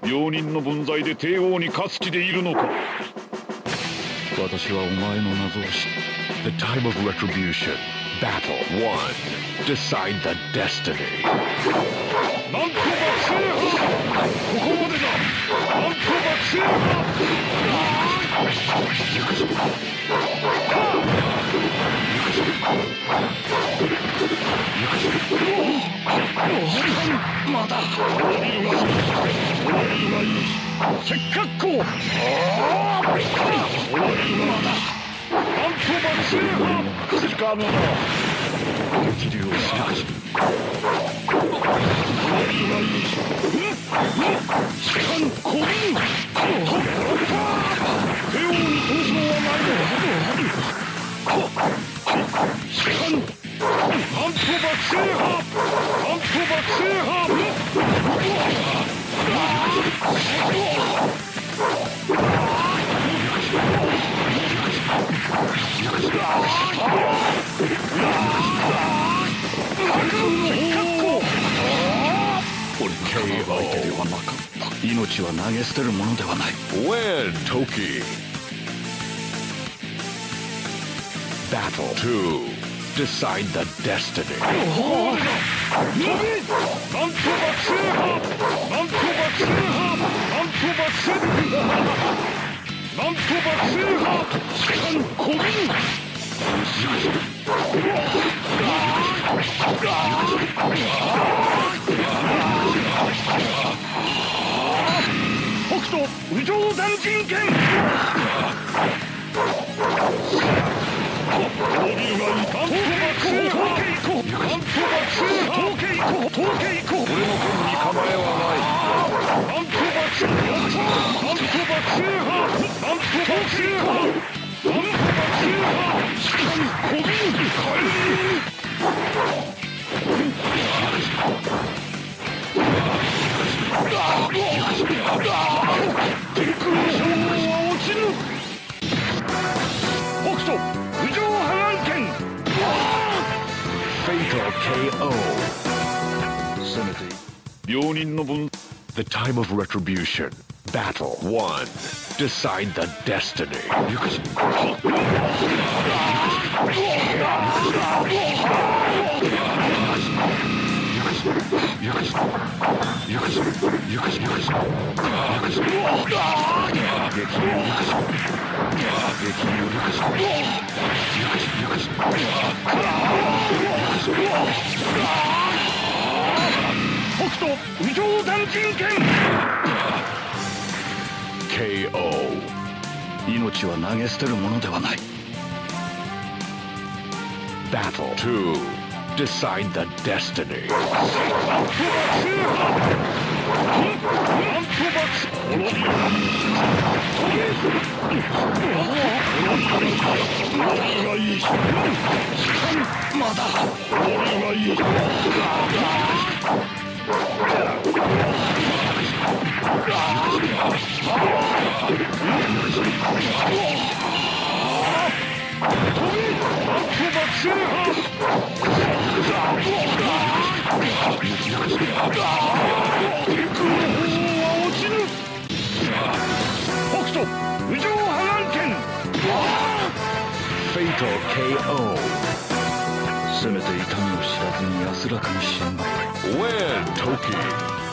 病人の分際で帝王に勝つ気でいるのか。私はお前の謎を知る。The time of retribution. Battle 1. Decide the destiny. なんとか制覇。ここまでだ。なんとか制覇。まだ終わりはいい。終わりはいい。せっかくこう。終わりまだ。なんとか制覇。時間のだ。激流をしなくし。終わりはいい。時間こびん。帝王に闘争はないのだ。時間。なんとか制覇。なんとか制覇。俺の相手ではなかった。命は投げ捨てるものではない。Win, Toki. Battle 2. Decide the destiny. なんとか制覇。なんとか制覇。なんとか制覇。なんとか制覇。時間こびん。北斗宇宙断人剣。なんとか制覇。なんとか制覇。俺の剣に構えはない。なんとか制覇。なんとか制覇。なんとか制覇。なんとか制覇。時間こびん。天空の衝動は落ちぬ。北斗宇宙波乱剣。Fatal KO。せめて病人の分。The time of retribution. Battle 1. Decide the destiny. 北斗宇宙断人剣。KO。命は投げ捨てるものではない。Battle 2. Decide the destiny. まだ終わりはいい。Fatal KO。せめて痛みを知らずに安らかに死んだ。Win, Toki。